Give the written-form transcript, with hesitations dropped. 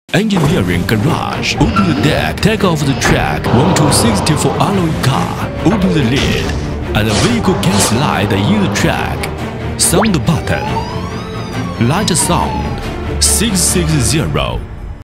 Engineering Garage. Open the deck, take off the track, 1264 alloy car. Open the lid, and the vehicle can slide in the track. Sound button. Light sound 660.